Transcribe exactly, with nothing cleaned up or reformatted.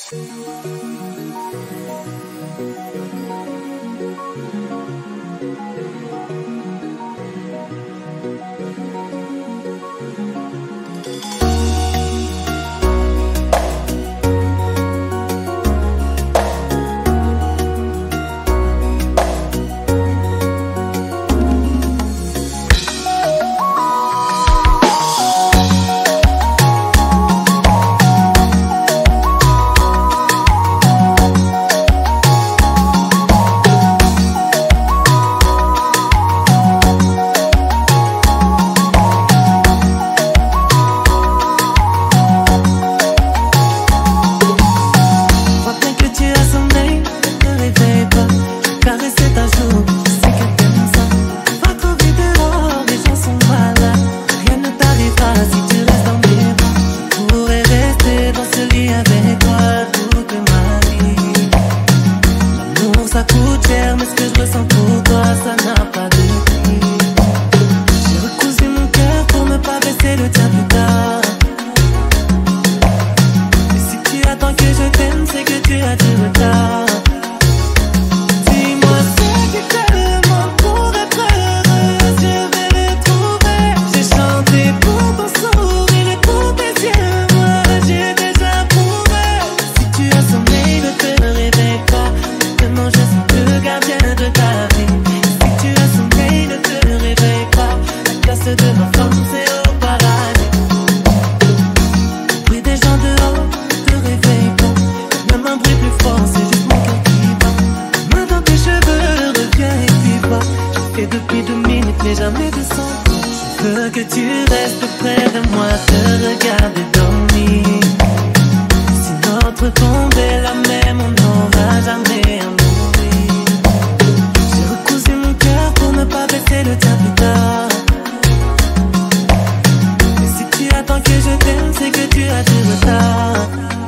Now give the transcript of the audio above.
Depuis deux minutes mais jamais de son. Je veux que tu restes près de moi, te regarder dormir. Si notre tombe est la même, on n'aura jamais à mourir. J'ai recousu mon cœur pour ne pas baisser le tien plus tard. Et si tu attends que je t'aime, c'est que tu as du retard.